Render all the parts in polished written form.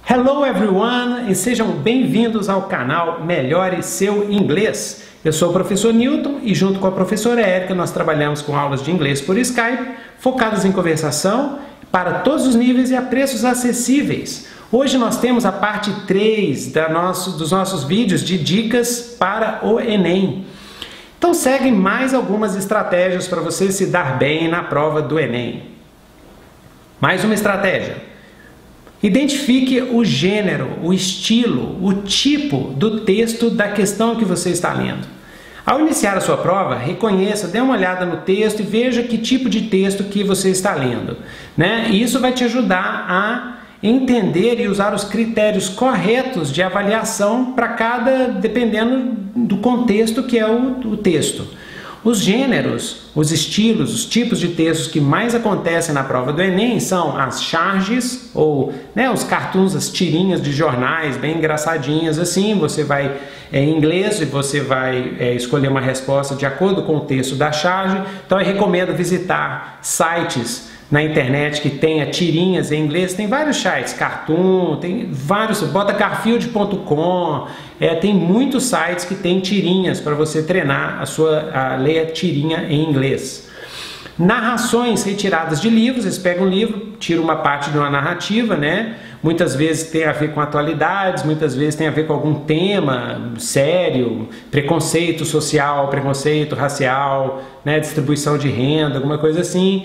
Hello everyone e sejam bem-vindos ao canal Melhore Seu Inglês. Eu sou o professor Newton e junto com a professora Érica nós trabalhamos com aulas de inglês por Skype, focadas em conversação para todos os níveis e a preços acessíveis. Hoje nós temos a parte 3 dos nossos vídeos de dicas para o Enem. Então seguem mais algumas estratégias para você se dar bem na prova do Enem. Mais uma estratégia. Identifique o gênero, o estilo, o tipo do texto da questão que você está lendo. Ao iniciar a sua prova, reconheça, dê uma olhada no texto e veja que tipo de texto que você está lendo, né? E isso vai te ajudar a entender e usar os critérios corretos de avaliação para dependendo do contexto que é o texto. Os gêneros, os estilos, os tipos de textos que mais acontecem na prova do Enem são as charges, ou os cartoons, as tirinhas de jornais bem engraçadinhas assim. Você vai em inglês e você vai escolher uma resposta de acordo com o texto da charge. Então eu recomendo visitar sites na internet que tenha tirinhas em inglês. Tem vários sites, Cartoon, tem vários, bota garfield.com, tem muitos sites que tem tirinhas para você treinar a ler a tirinha em inglês. Narrações retiradas de livros, eles pegam um livro, tiram uma parte de uma narrativa, né? Muitas vezes tem a ver com atualidades, muitas vezes tem a ver com algum tema sério, preconceito social, preconceito racial, né? Distribuição de renda, alguma coisa assim.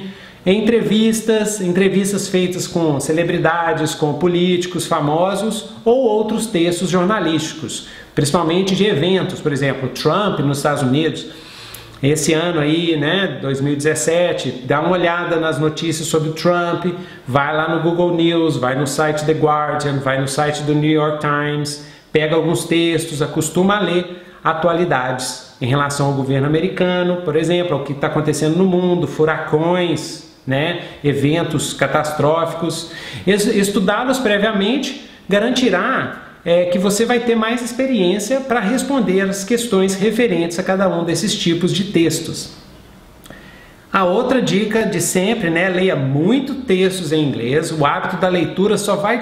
Entrevistas feitas com celebridades, com políticos famosos ou outros textos jornalísticos, principalmente de eventos, por exemplo, Trump nos Estados Unidos. Esse ano aí, 2017, dá uma olhada nas notícias sobre o Trump, vai lá no Google News, vai no site The Guardian, vai no site do New York Times, pega alguns textos, acostuma a ler atualidades em relação ao governo americano, por exemplo, ao que está acontecendo no mundo, furacões, eventos catastróficos. Estudá-los previamente garantirá que você vai ter mais experiência para responder as questões referentes a cada um desses tipos de textos. A outra dica de sempre, leia muito textos em inglês. O hábito da leitura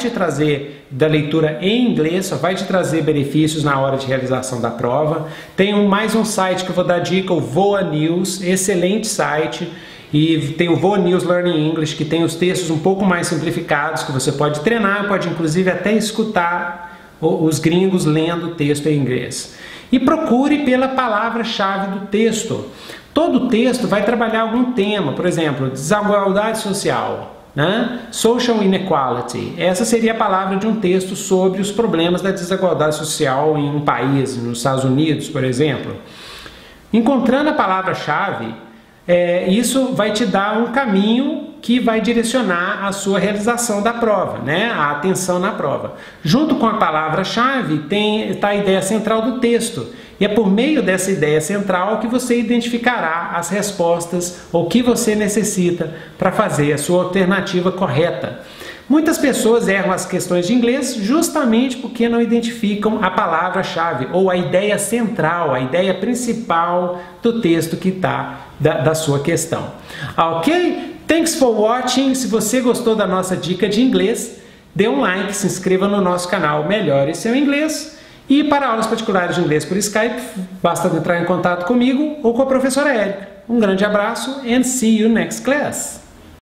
da leitura em inglês só vai te trazer benefícios na hora de realização da prova. Tem mais um site que eu vou dar dica, o VOA News, excelente site. E tem o VOA News Learning English, que tem os textos um pouco mais simplificados, que você pode treinar, pode inclusive até escutar os gringos lendo o texto em inglês. E procure pela palavra-chave do texto. Todo texto vai trabalhar algum tema, por exemplo, desigualdade social, social inequality. Essa seria a palavra de um texto sobre os problemas da desigualdade social em um país, nos Estados Unidos, por exemplo. Encontrando a palavra-chave, isso vai te dar um caminho que vai direcionar a sua realização da prova, a atenção na prova. Junto com a palavra-chave está a ideia central do texto. E é por meio dessa ideia central que você identificará as respostas ou o que você necessita para fazer a sua alternativa correta. Muitas pessoas erram as questões de inglês justamente porque não identificam a palavra-chave ou a ideia central, a ideia principal do texto que está da sua questão. Ok? Thanks for watching. Se você gostou da nossa dica de inglês, dê um like, se inscreva no nosso canal Melhore Seu Inglês. E para aulas particulares de inglês por Skype, basta entrar em contato comigo ou com a professora Érica. Um grande abraço and see you next class!